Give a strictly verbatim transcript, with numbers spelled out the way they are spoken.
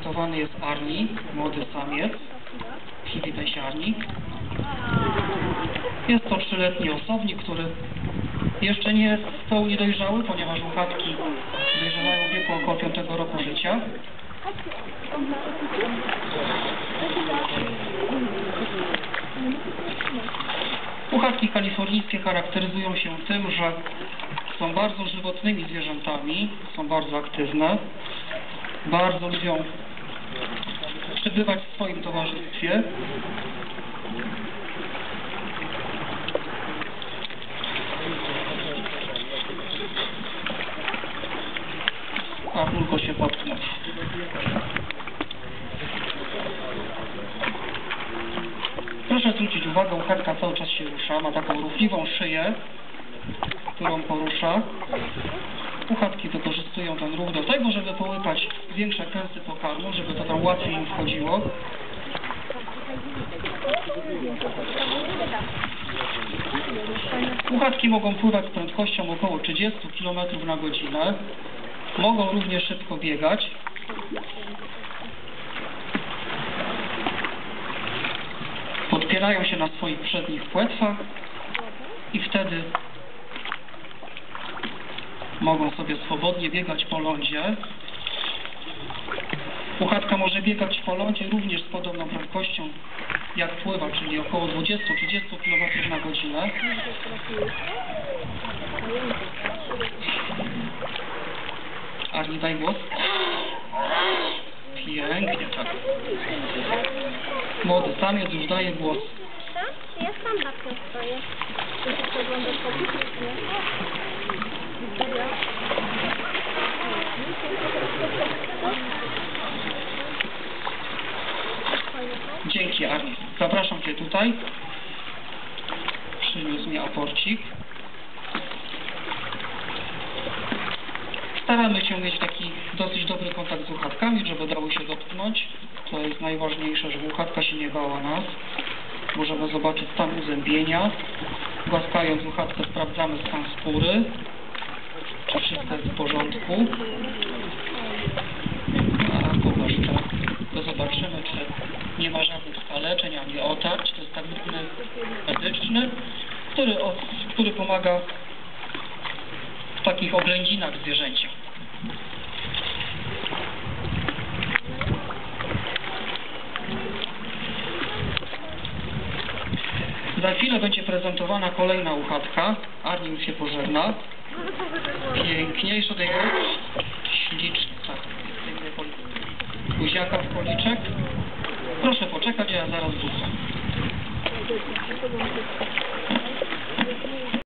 prezentowany jest Arni, młody samiec. Przywitaj się, Arni. Jest to trzyletni osobnik, który jeszcze nie jest w pełni dojrzały, ponieważ uchatki dojrzewają w wieku około piątego roku życia. Uchatki kalifornijskie charakteryzują się tym, że są bardzo żywotnymi zwierzętami, są bardzo aktywne, bardzo lubią przebywać w swoim towarzystwie. A tylko się potknąć. Proszę zwrócić uwagę, uchatka cały czas się rusza, ma taką ruchliwą szyję, którą porusza. Uchatki wykorzystują ten ruch do tego, żeby połypać większe kęsy pokarmu, żeby to tam łatwiej im wchodziło. Uchatki mogą pływać z prędkością około trzydzieści kilometrów na godzinę. Mogą również szybko biegać. Podpierają się na swoich przednich płetwach i wtedy mogą sobie swobodnie biegać po lądzie. Uchatka może biegać po lądzie również z podobną prędkością jak pływa, czyli około dwadzieścia do trzydziestu kilometrów na godzinę. Arni, daj głos. Pięknie, tak. Młody samiec już daje głos. Tak? Ja sam tak stoję. Czy ty przeglądasz publicznie? Dzięki, Arni. Zapraszam Cię tutaj. Przyniósł mi aporcik. Staramy się mieć taki dosyć dobry kontakt z uchatkami, żeby dały się dotknąć. To jest najważniejsze, żeby uchatka się nie bała nas. Możemy zobaczyć stan uzębienia. Głaskając uchatkę sprawdzamy stan skóry, czy wszystko jest w porządku. A tu jeszcze to zobaczymy, czy nie ma żadnych skaleczeń ani otarć. To jest tak zwany medyczny, który, który pomaga w takich oględzinach zwierzęcia. Za chwilę będzie prezentowana kolejna uchatka. Arni już się pożegna. Piękniejsza tego. Śliczna. Buziaka w policzek. Proszę poczekać, ja zaraz wrócę.